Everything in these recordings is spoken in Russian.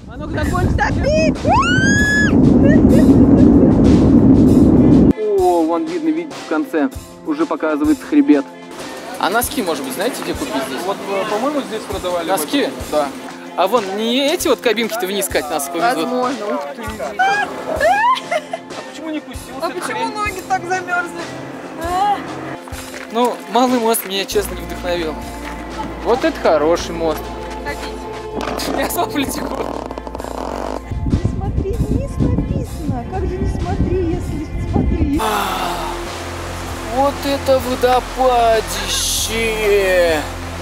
А ну-ка, закончится. О, вон видно, видите, в конце уже показывается хребет. А носки, может быть, знаете, где купить здесь? Вот, по-моему, здесь продавали. Носки? Да. А вон не эти вот кабинки-то вниз кать нас повезут? Возможно, ух ты. А почему не пустился? А почему ноги так замерзли? Ну, малый мост меня, честно, не вдохновил. Вот это хороший мост. Ходите. Я сопли текут. Не смотри, вниз написано. Как же не смотри, если смотри. Вот это водопадище!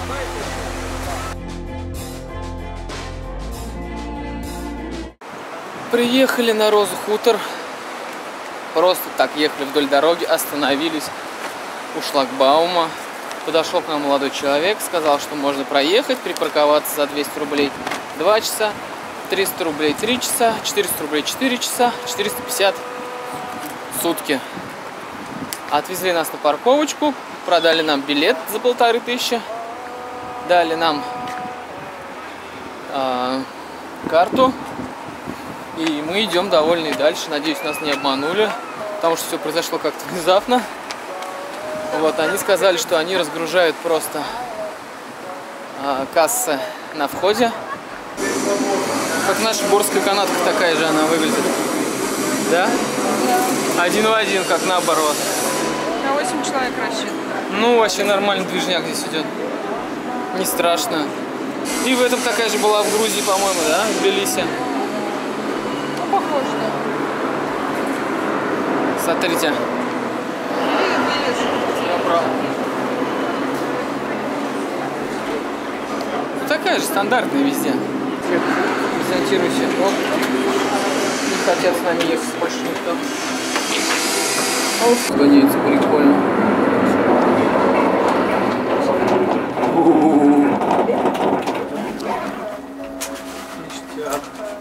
Приехали на Розу хутор. Просто так ехали вдоль дороги, остановились у шлагбаума. Подошел к нам молодой человек, сказал, что можно проехать, припарковаться за 200 рублей 2 часа, 300 рублей 3 часа, 400 рублей 4 часа, 450 сутки. Отвезли нас на парковочку, продали нам билет за 1500, дали нам карту, и мы идем довольны дальше. Надеюсь, нас не обманули, потому что все произошло как-то внезапно. Вот, они сказали, что они разгружают просто кассы на входе. Как наша Борская канатка, такая же она выглядит. Да? Один в один, как наоборот. На 8 человек рассчитано. Ну, вообще нормальный движняк здесь идет. Не страшно. И в этом такая же была в Грузии, по-моему, да? В Тбилиси. Ну, похоже, да. Смотрите. Я прав. Ну, такая же, стандартная везде. Презентируйся. Вот. Не хотят с нами ехать больше никто. Гоняется прикольно. Ништяк.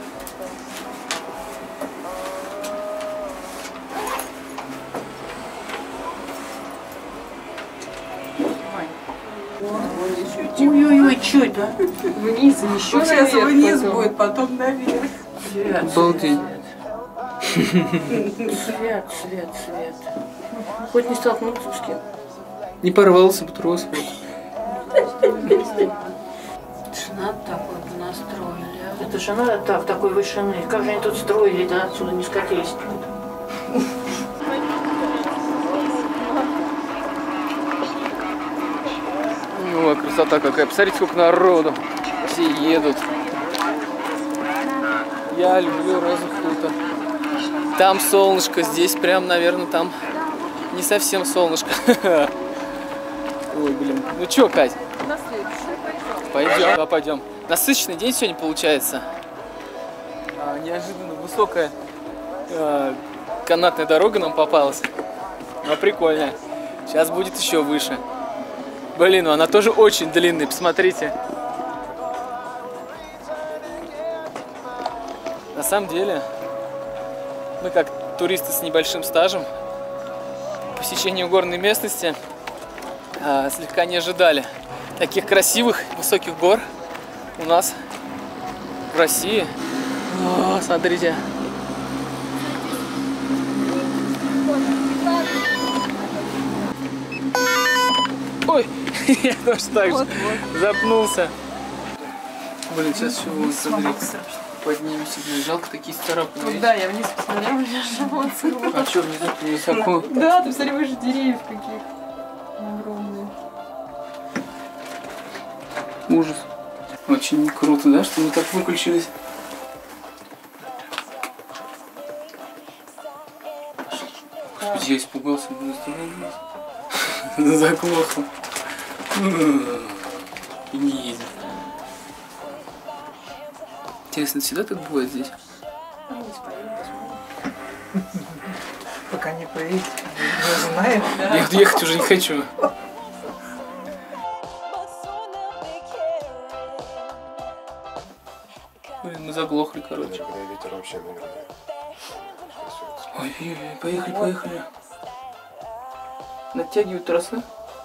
Ой-ой-ой, что это? Вниз и еще Сейчас наверх вниз потом. будет, потом наверх. Обалдеть. Свет. Хоть не столкнуться с кем. Не порвался бы трос. Надо так вот настроили. Это же надо так, такой вышины. Как же они тут строили, да, отсюда не скатились. Ой, красота какая. Посмотрите, сколько народу. Все едут. Я люблю Розу хутор. Там солнышко, здесь прям, наверное, там не совсем солнышко. Ой, блин. Ну чё, Кать? На следующий пойдем. Пойдем. Да, пойдем. Насыщенный день сегодня получается. Неожиданно высокая канатная дорога нам попалась. Но прикольная. Сейчас будет еще выше. Блин, ну она тоже очень длинная, посмотрите. На самом деле, мы как туристы с небольшим стажем по посещению горной местности слегка не ожидали таких красивых высоких гор у нас в России. О, смотрите. Ой, я тоже так же запнулся. Блин, сейчас еще вот, смотрите, поднимемся. Жалко, такие царапины. Да, я вниз посмотрела, у меня живот сырой. А что, внизу высоко? Да, ты посмотри, выше деревьев каких огромные. Ужас. Очень круто, да, что мы так выключились. Господи, я испугался, заглохло. И не едет. Интересно, всегда так бывает здесь? Пока не поедете, не знаем. Я ехать уже не хочу. Блин, мы заглохли, короче. Ветер вообще, наверное. Ой, поехали. Натягивают тросы.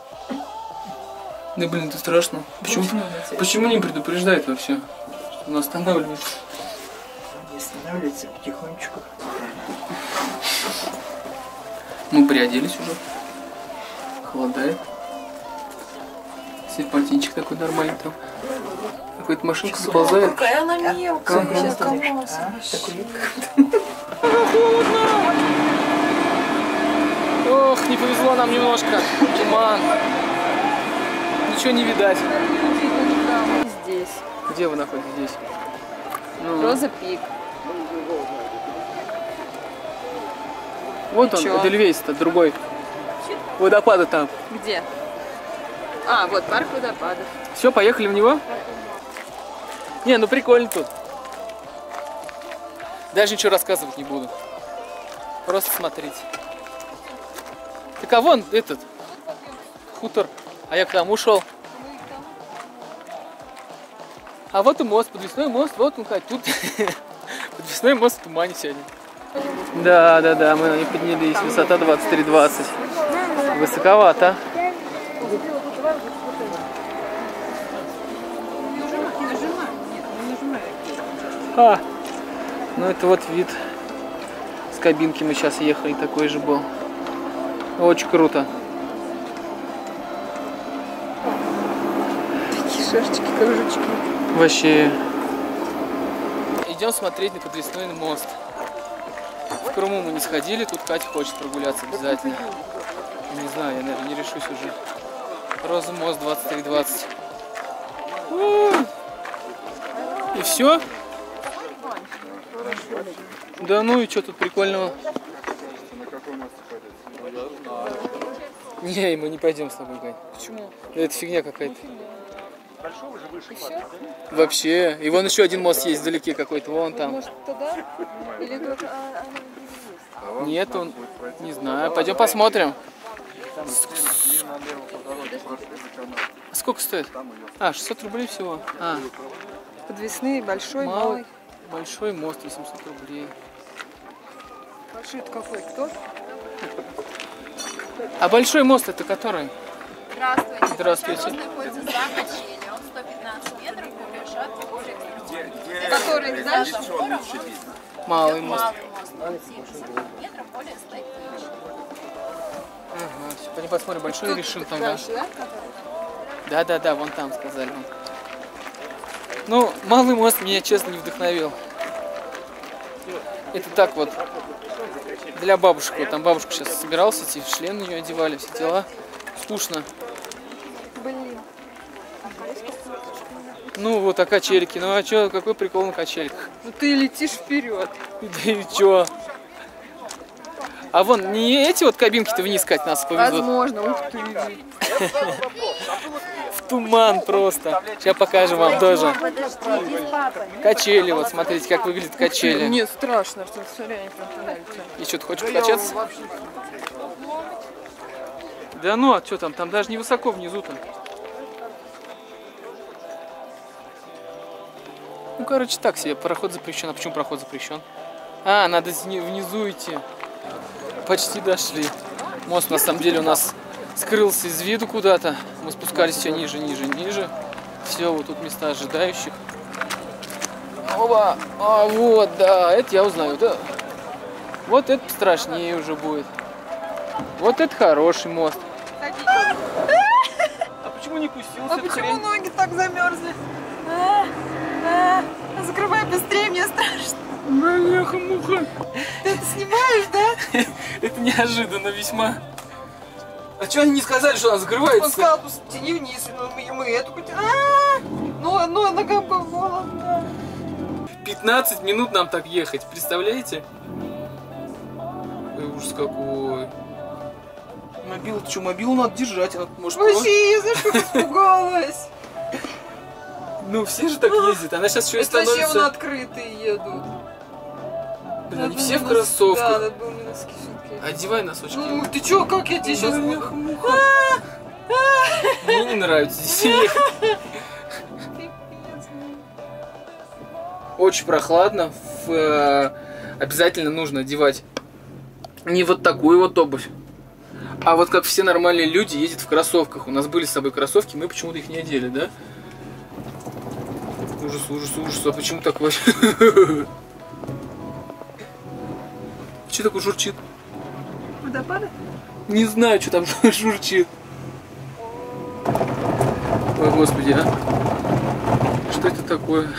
Да блин, это страшно. Почему не предупреждает вообще, что он останавливается? Останавливается потихонечку. Мы приоделись уже. Холодает. Симпатичек такой нормальный там. Какая-то машинка заползает. Какая она мелкая. Сейчас КамАЗ. Ох, не повезло нам немножко. Туман. Ничего не видать. Здесь. Где вы находитесь здесь? Ну, Роза Пик. вот он, чё? Эдельвейс-то, другой. Водопады там. Где? А, вот парк водопадов. Все, поехали в него? Не, ну прикольно тут. Даже ничего рассказывать не буду. Просто смотрите. Так а вон этот хутор. А я к тому ушел. А вот и мост, подвесной мост, вот он, Кать, тут подвесной мост в тумане сегодня. Да, мы на ней поднялись, высота 23-20. Высоковато. Ну это вот вид с кабинки, мы сейчас ехали, такой же был. Очень круто. Такие шашечки, как жучки. Вообще. Идем смотреть на подвесной мост. В Крыму мы не сходили, тут Катя хочет прогуляться обязательно. Не знаю, я, наверное, не решусь уже. Роза мост 23-20. И все? Да ну и что тут прикольного? Не, мы не пойдем с тобой, Гань. Почему? Да это фигня какая-то. Вообще. И вон еще один мост есть вдалеке какой-то, вон там. Может, туда? Или тут Нет, он, не знаю. Пойдем посмотрим. Сколько стоит? А, 600 рублей всего. А, подвесные, большой, малый. малый. Большой мост, 800 рублей. Большой это какой? Кто? А большой мост это который? Здравствуйте. Здравствуйте. Он находится за качели. Он 115 метров, решетки, более эксклюзивный. Который дальше? Малый мост. Малый мост. Он 70 метров, более 100 тысяч. Ага, все, пойдем посмотрим. Большой решим там, да? Дальше, да? Да, вон там сказали. Ну, малый мост меня, честно, не вдохновил. Это так вот, для бабушек. Вот там бабушка сейчас собиралась идти, шлем на нее одевали, все дела. Скучно. Блин. Ну, вот, а качельки. Ну, а чё, какой прикол на качельках? Ну ты летишь вперед. Да и чё? А вон, не эти вот кабинки-то вниз, Кать, нас повезут. Возможно, ух ты. В туман просто. Сейчас покажем вам тоже. Качели, вот, смотрите, как выглядят качели. Мне страшно, что смотри, они прям туда летят. И что, ты хочешь покачаться? Да ну, а что там? Там даже не высоко внизу-то. Ну, короче, так себе. Проход запрещен. А почему проход запрещен? А, надо внизу идти. Почти дошли. Мост, на самом деле, у нас скрылся из виду куда-то. Мы спускались все ниже, ниже, ниже. Все, вот тут места ожидающих. Оба! А, вот, да, это я узнаю, да. Вот это страшнее уже будет. Вот это хороший мост. А почему не пустился? А почему ноги так замерзли? Закрывай быстрее, мне страшно. Бляха-муха. Ты это снимаешь, да? Это неожиданно весьма. А что они не сказали, что она Он закрывается? сказал, тяни вниз, и мы эту Ну, нога была. 15 минут нам так ехать, представляете? Ой, ужас какой. Мобилу, ты что, мобилу надо держать, она может... Вообще, я за что испугалась? Ну, все же так ездят, она сейчас еще и Это зачем на становится... открытые едут? Блин, они все в кроссовках. Да, надо было мне носки все-таки. Одевай носочки. Ну, ты чё, как я тебе сейчас... Мне не нравится здесь ехать. Очень прохладно. Обязательно нужно одевать не вот такую вот обувь, а вот как все нормальные люди ездят в кроссовках. У нас были с собой кроссовки, мы почему-то их не одели, да? Ужас, ужас, ужас. А почему так вообще? Что такое журчит? Водопады? Не знаю, что там журчит. Ой, господи, а. Что это такое?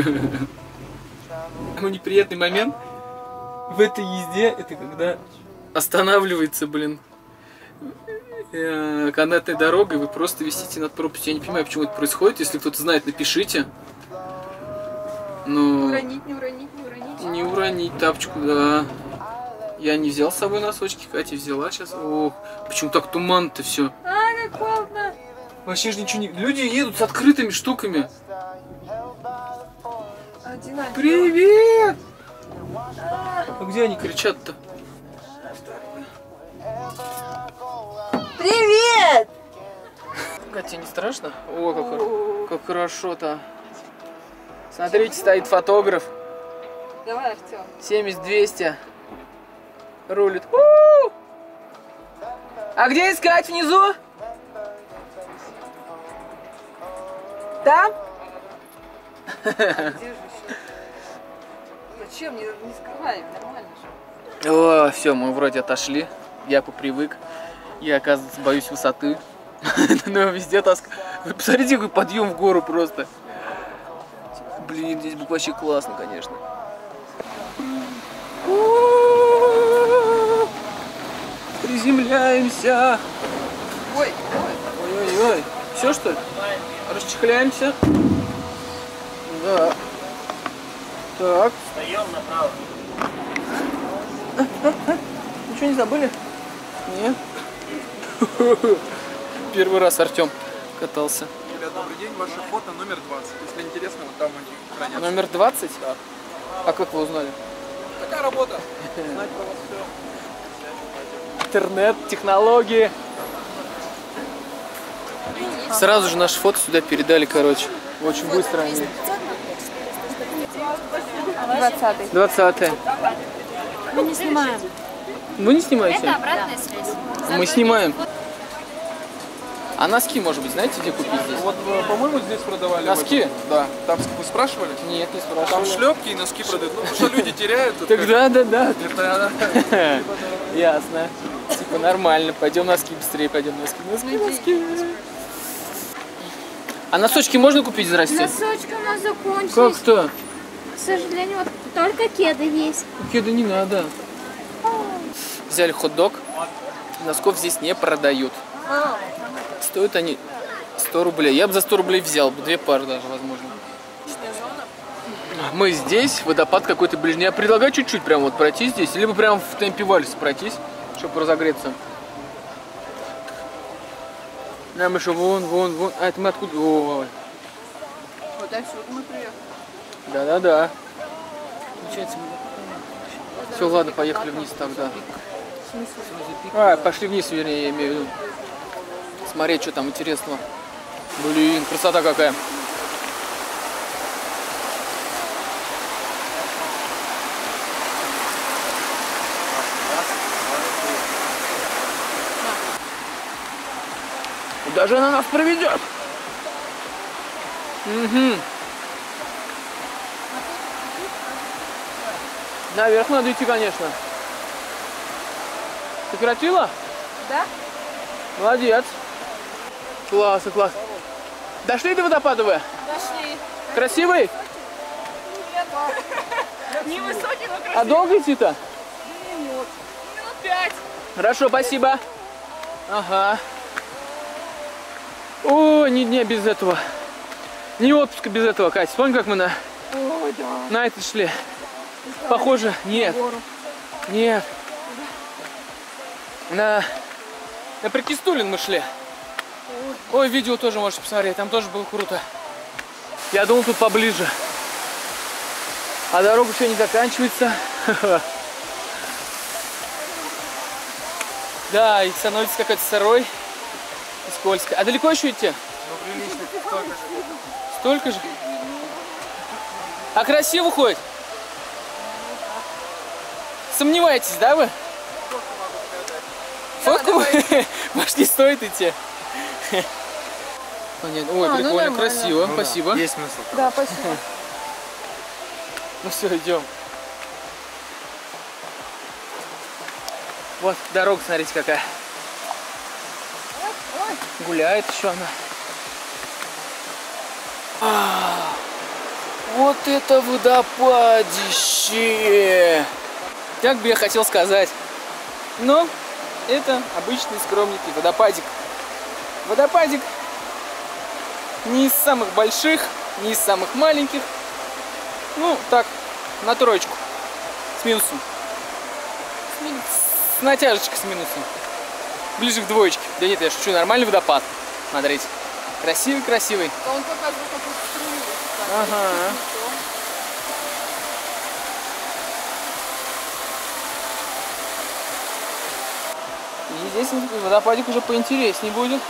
Самый неприятный момент в этой езде, это когда останавливается, блин, канатная дорога, и вы просто висите над пропастью. Я не понимаю, почему это происходит. Если кто-то знает, напишите. Но... Уронить, не уронить, не уронить. Не уронить тапочку, да. Я не взял с собой носочки, Катя взяла сейчас. Ох, почему так туман-то все? А, как холодно. Вообще же ничего не... Люди едут с открытыми штуками. Один. Привет! А где они кричат-то? Привет! Катя, не страшно? О, как хорошо-то. Смотрите, стоит фотограф. Давай, Артем. 70-200. Рулит. У-у-у! А где искать внизу? Там? Зачем? Не скрывай, нормально же. О, все, мы вроде отошли. Я попривык. Я, оказывается, боюсь высоты. Но везде таскаю. Вы посмотрите, какой подъем в гору просто. Блин, здесь вообще классно, конечно. Приземляемся. Ой, Ой-ой-ой. Все, что ли? Расчехляемся. Да. Так. Встаем направо. Ничего не забыли? Нет. Первый раз Артем катался. Ребят, добрый день. Ваше фото номер 20. Если интересно, вот там они хранятся. Номер 20? Да. А как вы узнали? Такая работа. Знать про вас все. Интернет, технологии. Сразу же наши фото сюда передали, короче. Очень быстро они. 20-й. 20-е. Мы не снимаем. Вы не снимаете? Это обратная связь. Мы снимаем. А носки, может быть, знаете, где купить здесь? Вот, по-моему, здесь продавали. Носки? Да. Там вы спрашивали? Нет, не Там спрашивали. шлепки и носки продают. Ну, потому что люди теряют. тут Так да. Это Ясно. Типа нормально. Пойдем носки быстрее, пойдем носки. А носочки можно купить, здрасте? Носочки у нас закончились. Как-то? К сожалению, вот только кеды есть. Кеды не надо. Взяли хот-дог. Носков здесь не продают. Стоят они 100 рублей. Я бы за 100 рублей взял бы. 2 пары даже, возможно. Мы здесь. Водопад какой-то ближний. Я предлагаю чуть-чуть прям вот пройти здесь. Либо прям в темпе вальса пройтись, чтобы разогреться. Нам еще вон. А это мы откуда? Ой. Вот отсюда мы приехали. Да. Получается, все, ладно, поехали вниз тогда. Пошли вниз, вернее, я имею в виду. Смотреть, что там интересного. Блин, красота какая. Куда же она нас проведет? Угу. Наверх надо идти, конечно. Сократила? Да? Молодец. Классно. Дошли до водопада вы? Дошли. Красивый? Невысокий, но красивый. А долго идти-то? Минут 5. Хорошо, спасибо. Ага. О, не без этого. Не отпуска без этого, Катя. Вспомни, как мы на это шли. Похоже, нет. На Прикистулин мы шли. Ой, видео тоже можете посмотреть, там тоже было круто. Я думал, тут поближе. А дорога еще не заканчивается. Да, и становится какой-то сырой и скользко. А далеко еще идти? Столько же? А красиво хоть? Сомневаетесь, да вы? Фотку? Может, не стоит идти? Понятно. Ой, прикольно, красиво, спасибо. Есть смысл. Да, спасибо. Ну все, идем. Вот дорога, смотрите, какая. Гуляет еще она. Вот это водопадище! Как бы я хотел сказать. Но это обычный скромненький водопадик. Водопадик не из самых больших, не из самых маленьких. Ну, так, на троечку. С минусом. С натяжечкой с минусом. Ближе к двоечке. Да нет, я шучу, нормальный водопад. Смотрите. Красивый-красивый. Он показывает какую-то струю. Ага. И здесь водопадик уже поинтереснее будет.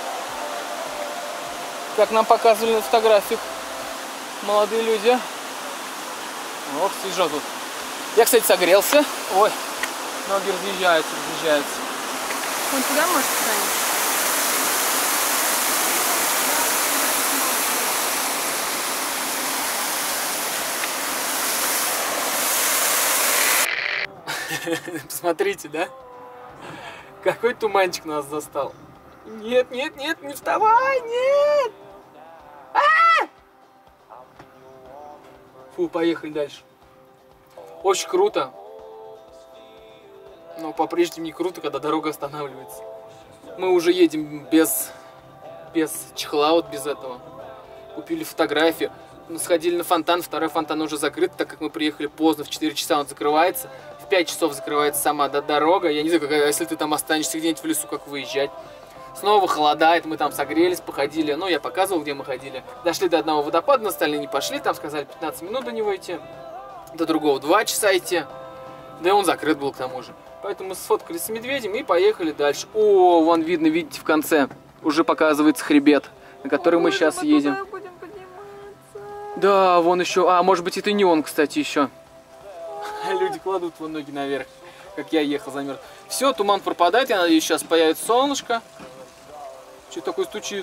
Как нам показывали на фотографиях молодые люди. Ох, свежо тут. Я, кстати, согрелся. Ой, ноги разъезжаются. Он туда может встанет? Посмотрите, да? Какой туманчик нас застал. Нет, не вставай, нет! Фу, поехали дальше. Очень круто. Но по-прежнему не круто, когда дорога останавливается. Мы уже едем без чехла, вот без этого. Купили фотографию. Сходили на фонтан, второй фонтан уже закрыт, так как мы приехали поздно, в 4 часа он закрывается. В 5 часов закрывается сама дорога. Я не знаю, если ты там останешься где-нибудь в лесу, как выезжать. Снова холодает, мы там согрелись, походили. Ну, я показывал, где мы ходили. Дошли до одного водопада, на остальные не пошли. Там сказали 15 минут до него идти. До другого 2 часа идти. Да и он закрыт был к тому же. Поэтому мы сфоткались с медведем и поехали дальше. О, вон видно, видите, в конце уже показывается хребет, на который мы сейчас едем. Да, вон еще. А, может быть, это не он, кстати, еще. Люди кладут вон ноги наверх, как я ехал, замерз. Все, туман пропадает, я надеюсь, сейчас появится солнышко. Что такое стучит?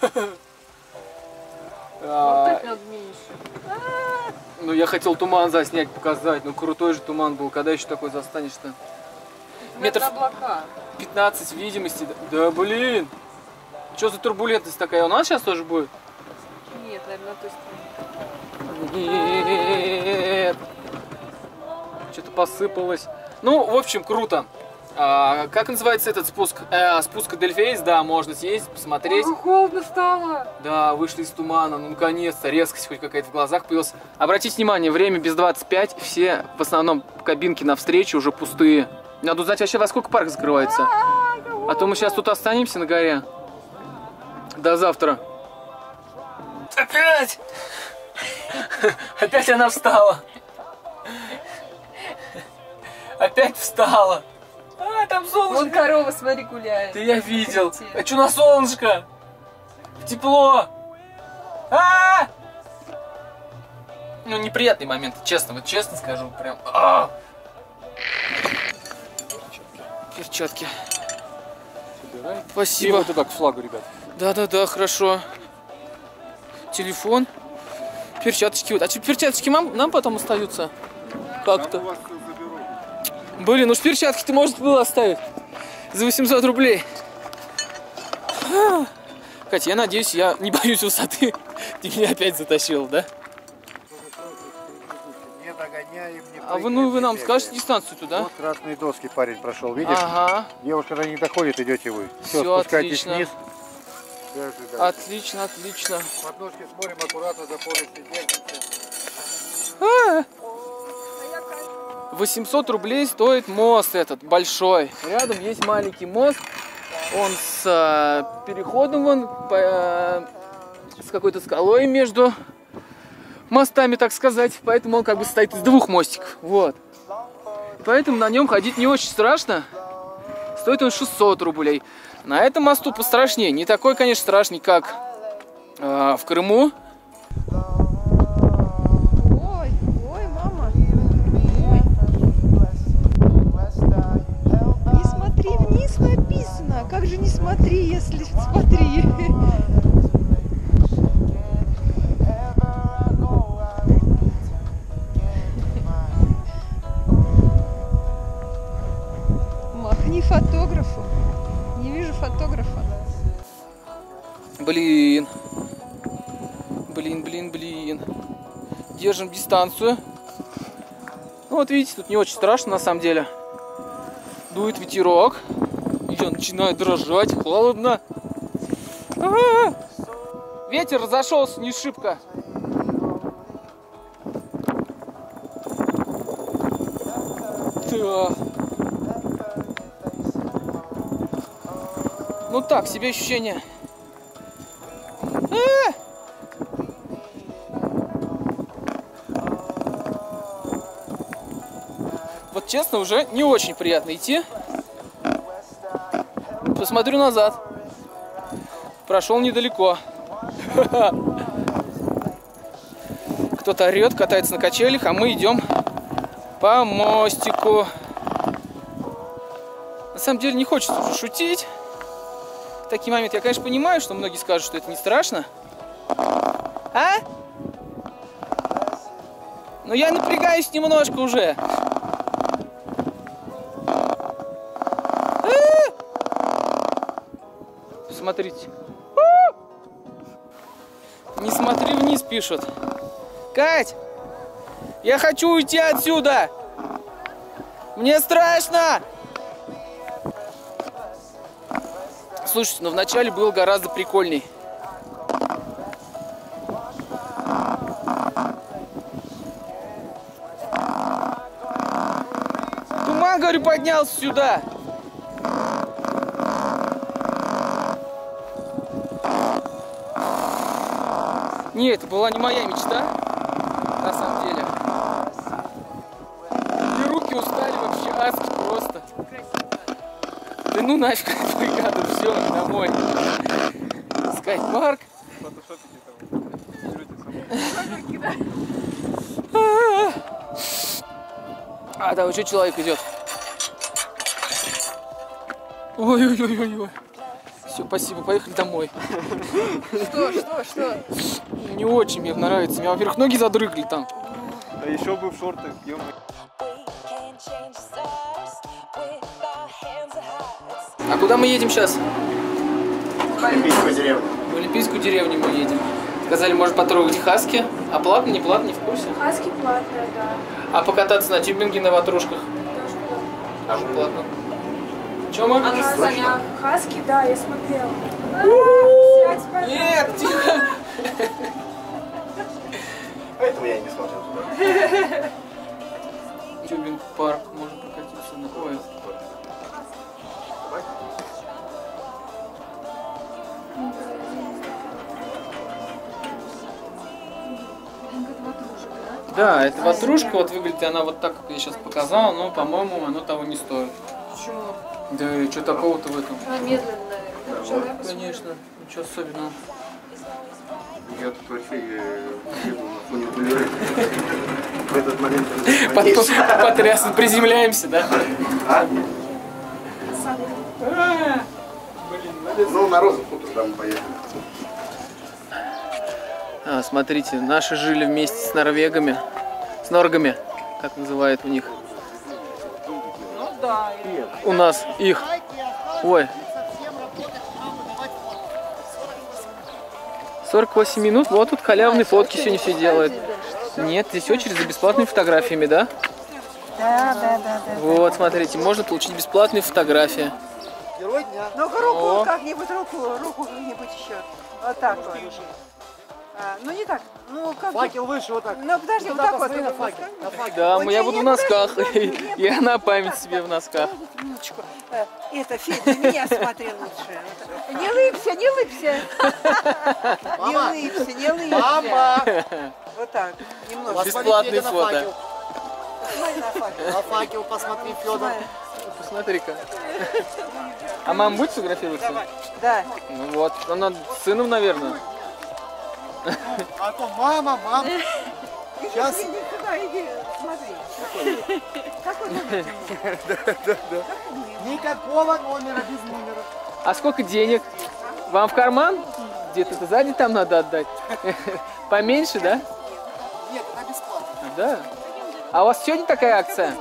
Ну, я хотел туман заснять, показать. Ну, крутой же туман был. Когда еще такой застанешь-то? Метров 15 видимости. Да, блин. Что за турбулентность такая? У нас сейчас тоже будет? Нет, наверное, на той стороне. Нет. Что-то посыпалось. Ну, в общем, круто. Как называется этот спуск? Спуск Эдельвейс, да, можно съездить, посмотреть. Холодно стало. Да, вышли из тумана, ну наконец-то, резкость хоть какая-то в глазах появилась. Обратите внимание, время без 25, все в основном кабинки навстречу уже пустые. Надо узнать вообще, во сколько парк закрывается. А то мы сейчас тут останемся на горе. До завтра. Опять! Опять она встала. Опять встала. А, там солнышко. Вон корова, смотри, гуляет. Да я видел. Хочу на солнышко. В тепло. Ну, неприятный момент, честно, вот честно скажу, прям. Перчатки. Спасибо. И вот это к флагу, ребят. Да, хорошо. Телефон. Перчаточки. Вот. А что, перчаточки нам потом остаются? Как-то. Блин, уж перчатки ты, может, было оставить. За 800 рублей. Катя, я надеюсь, я не боюсь высоты. Ты меня опять затащил, да? Не догоняем, не А вы нам скажете дистанцию туда? Вот красные доски парень прошел, видишь? Ага. Девушка до них доходит, идете вы. Все, спускайтесь отлично. вниз. Отлично. Подножки смотрим аккуратно, за полностью держимся. 800 рублей стоит мост этот большой. Рядом есть маленький мост. Он с переходом вон, с какой-то скалой между мостами, так сказать. Поэтому он как бы состоит из двух мостиков. Вот. Поэтому на нем ходить не очень страшно. Стоит он 600 рублей. На этом мосту пострашнее. Не такой, конечно, страшный, как в Крыму. Ой, мама. Не смотри вниз, написано. Как же не смотри, если смотри. Блин. Блин. Держим дистанцию. Ну, вот видите, тут не очень страшно на самом деле. Дует ветерок. Я начинаю дрожать. Холодно. А-а-а! Ветер разошелся не шибко. Да. Ну так, себе ощущение. Вот честно, уже не очень приятно идти. Посмотрю назад. Прошел недалеко. Кто-то орет, катается на качелях, а мы идем по мостику. На самом деле не хочется уже шутить. В такие моменты я, конечно, понимаю, что многие скажут, что это не страшно. А? Но я напрягаюсь немножко уже. Смотрите. Не смотри вниз, пишут. Кать, я хочу уйти отсюда. Мне страшно. Слушайте, но вначале было гораздо прикольней. Туман, говорю, поднялся сюда. Не, это была не моя мечта, на самом деле. И руки устали вообще адски просто. Да ну нафиг эту бригаду, все, домой. Скайпарк. А, там еще человек идет. Ой-ой-ой-ой. Все, спасибо, поехали домой. Что? Не очень мне нравится. Мне, во-первых, ноги задрыгли там. А еще бы в шортах, ё-моё. А куда мы едем сейчас? В Олимпийскую деревню. В Олимпийскую деревню мы едем. Сказали, можно потрогать хаски. А платно, не платно, не в курсе? Хаски платные, да. А покататься на тюбинге на ватрушках? Тоже платно. Че мы? Хаски, да, я смотрела. Нет, тихо! Поэтому я и не смотрел туда. Тюбинг парк, можно прокатиться на... Ой. Да, это ватрушка, вот выглядит она вот так, как я сейчас показал, но, по-моему, оно того не стоит. Почему? Да и что такого-то в этом? Она медленная. Конечно, ничего особенного. Я тут вообще еду на фуникулере. В этот момент... Потрясно, приземляемся, да? А? Ну, на Розу хутор там мы поехали. А, смотрите, наши жили вместе с норвегами, с норгами, как называют у них. Ну да. У нас их. Ой. 48 минут, вот тут халявные фотки сегодня все делают. Нет, здесь очередь за бесплатными фотографиями, да? Да. Вот, смотрите, можно получить бесплатные фотографии. Герой дня. Ну-ка руку как-нибудь, руку как-нибудь еще. Вот так вот. Ну не так. Ну как? Факел выше, вот так. Ну подожди, вот так вот. На факел. На факел. Да, Ой, я не, буду не, в носках. подожди, Я на память себе в носках. Подождите минуточку. Это, Федя, меня смотри лучше. Не лыбся, не лыбся. Мама. Не лыбся, не лыбся. Мама! Вот так, немножко. Бесплатные фото. Смотри на факел. На факел посмотри, Федор. Посмотри-ка. А мама будет фотографироваться? Да. Ну вот, она с сыном, наверное. А то мама. Сейчас. Иди сюда, иди, смотри. Какой номер? Да. Никакого номера без номера. А сколько денег? Вам в карман? Где-то сзади там надо отдать. Поменьше, да? Нет, она бесплатная. Да. А у вас сегодня такая акция?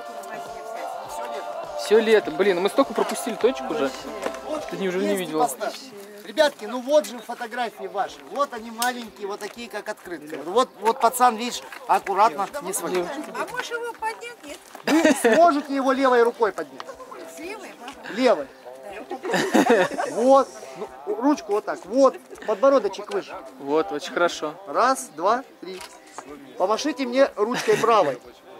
Все лето. Блин, мы столько пропустили точек уже. Ты неужели не видела? Ребятки, ну вот же фотографии ваши. Вот они маленькие, вот такие, как открытки. Вот пацан, видишь, аккуратно не свалил. А можешь его поднять? Нет. Вы сможете его левой рукой поднять? С левой, папа? Левой. Вот. Ну, ручку вот так. Вот. Подбородочек выше. Вот, очень хорошо. Раз, два, три. Помашите мне ручкой правой.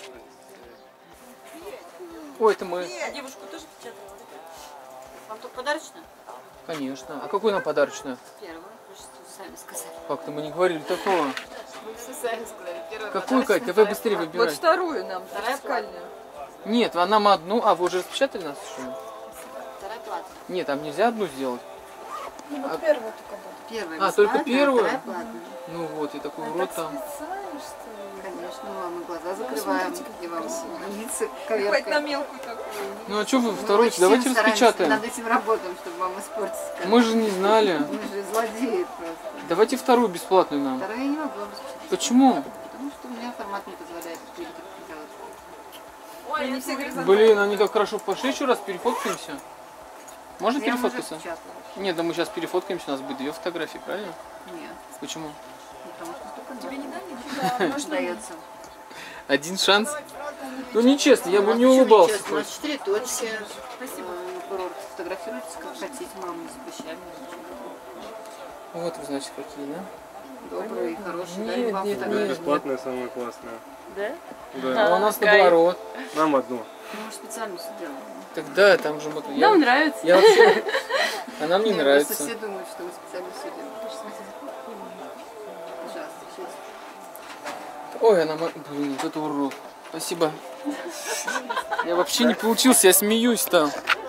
Ой, это мы. А девушку тоже печатала? Вам тут подарочная? Конечно. А какую нам подарочную? Первую. Вы же сами сказали. Как-то мы не говорили такого. Вы все сами сказали. Первую Какую, Кать? Давай быстрее выбирай. Вот вторую нам, Вторая фискальную. Нет, а нам одну. А, вы уже распечатали нас, что ли? Вторая платная. Нет, там нельзя одну сделать. Ну, вот первую только будет. Первая А, только бесплатная, первую? Вторая платная. Ну вот, я такой урод там. Специально, что ли? Конечно, мы глаза закрываем. И вам лица Хоть на коверкаем. мелкую такую. Ну а что вы Мы вторую? очень Давайте сильно стараемся, распечатаем. над этим работаем, чтобы вам испортить. Мы же не знали. Мы же злодеи просто. Давайте вторую бесплатную нам. Вторая я не могу распечатать. Почему? Потому что у меня формат не позволяет это делать. Ой, они все говорят, Блин, они так хорошо пошли, еще раз перефоткаемся. Можно Я уже перефоткаться? распечатала. Нет, да мы сейчас перефоткаемся, у нас будет 2 фотографии, правильно? Нет, Почему? потому что столько тебе не дали? да, может дается. Один шанс. Ну нечестно, я бы не улыбался. У нас 4 точки. Спасибо. Курорт. Фотографируйтесь, как хотите, маму не запрещаем. Вот вы, значит, какие, да? Добрые, хорошие. Нет, Дарим вам нет, фотографии. нет. Бесплатная самая классная. Да? А у нас наоборот. Нам одну. Ну, мы же специально все делаем. Тогда там же мы... Нам нравится. Я вообще... А нам не Мне нравится. просто все думают, что вы специально все делаете. Ужасно. Честно. Ой, она... Блин, вот это урод. Спасибо. Я вообще не получился, я смеюсь там.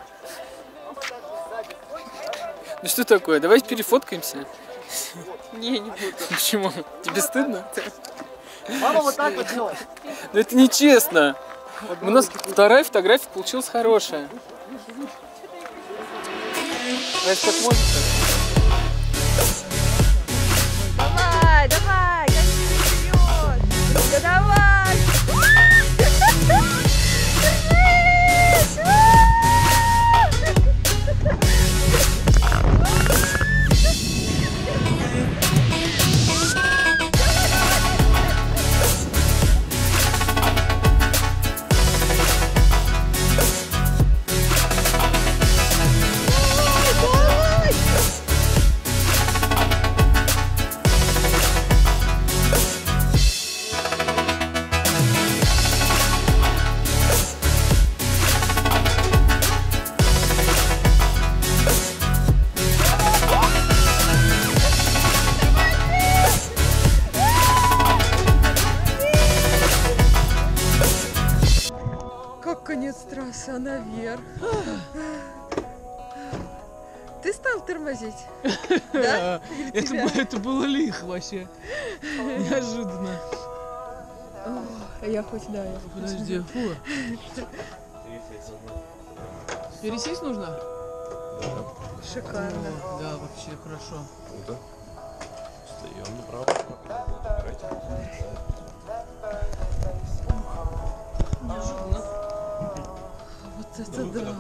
Ну что такое? Давайте перефоткаемся. Не, не буду. Почему? Тебе стыдно? Мама вот так вот делает. Ну это нечестно. У нас вторая фотография получилась хорошая. Знаете, как можно? Давай, давай, гони вперед! Да давай! Как конец трассы, а наверх. Ты стал тормозить? Да? Или тебя? Это было лихо вообще. Неожиданно. Я хоть, да, я хоть. Подожди, фу. Пересесть нужно? Шикарно. О, да, вообще хорошо. Круто. Встаем направо. Вот это да.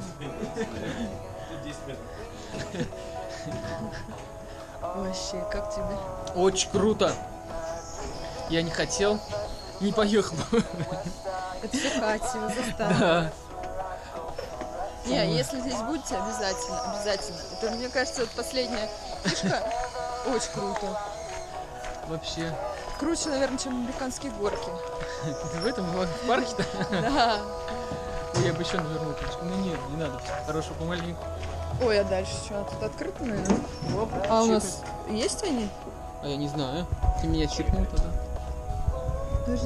Вообще, как тебе? Очень круто. Я не хотел, не поехал. Это все Катя заставила. Да. Не, если здесь будете, обязательно, обязательно. Это, мне кажется, вот последняя фишка. Очень круто. Вообще. Круче, наверное, чем американские горки. В этом в парке-то? Да. Ой, я бы еще навернул ключку. Ну нет, не надо. Хорошо, помаленьку. Ой, а дальше что? Тут открыто, наверное? А у нас есть они? А я не знаю. Ты меня чиркнул тогда. Подожди.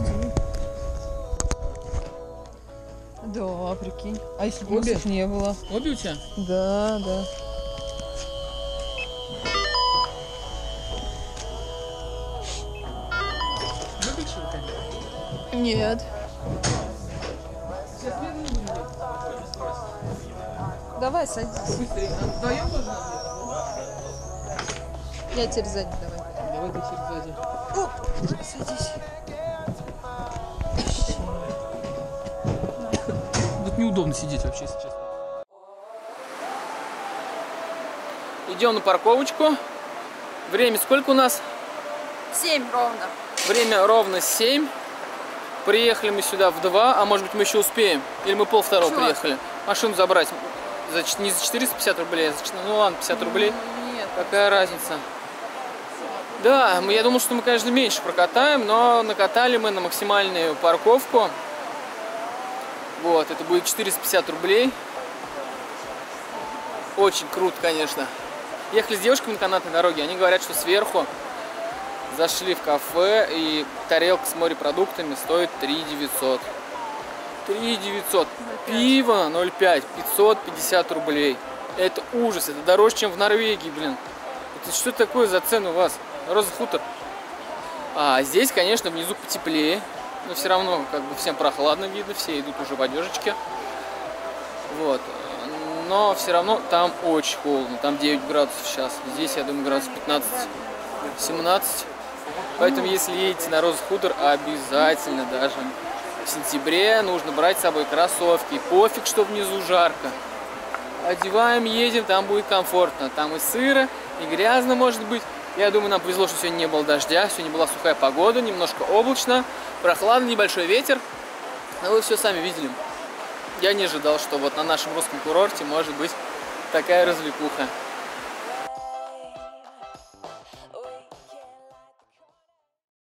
Да, прикинь. А если бы обе не было? Обе у тебя? Да, да. Выключил ты? Нет. Давай, садись. Быстрее. А вдвоем тоже надо? Я теперь сзади давай. Давай ты сядь сзади. О, садись. Тут неудобно сидеть вообще, если честно. Идем на парковочку. Время сколько у нас? 7 ровно. Время ровно 7. Приехали мы сюда в 2, а может быть мы еще успеем. Или мы полвторого Чего? приехали. Машину забрать не за 450 рублей, а за, ну ладно, 50 рублей. Нет. Какая разница? Да, я думал, что мы, конечно, меньше прокатаем, но накатали мы на максимальную парковку. Вот, это будет 450 рублей. Очень круто, конечно. Ехали с девушками на канатной дороге, они говорят, что сверху зашли в кафе, и тарелка с морепродуктами стоит 3 900. 3 900. Пиво 0,5, 550 рублей. Это ужас, это дороже, чем в Норвегии, блин. Это что такое за цены у вас? Роза Хутор. А здесь, конечно, внизу потеплее, но все равно как бы всем прохладно видно, все идут уже в одежечке. Вот. Но все равно там очень холодно, там 9 градусов сейчас. Здесь, я думаю, градусов 15-17. Поэтому, если едете на Роза Хутор, обязательно даже в сентябре нужно брать с собой кроссовки. Пофиг, что внизу жарко. Одеваем, едем, там будет комфортно. Там и сыро, и грязно может быть. Я думаю, нам повезло, что сегодня не было дождя. Сегодня была сухая погода, немножко облачно, прохладно, небольшой ветер. Но вы все сами видели. Я не ожидал, что вот на нашем русском курорте может быть такая развлекуха.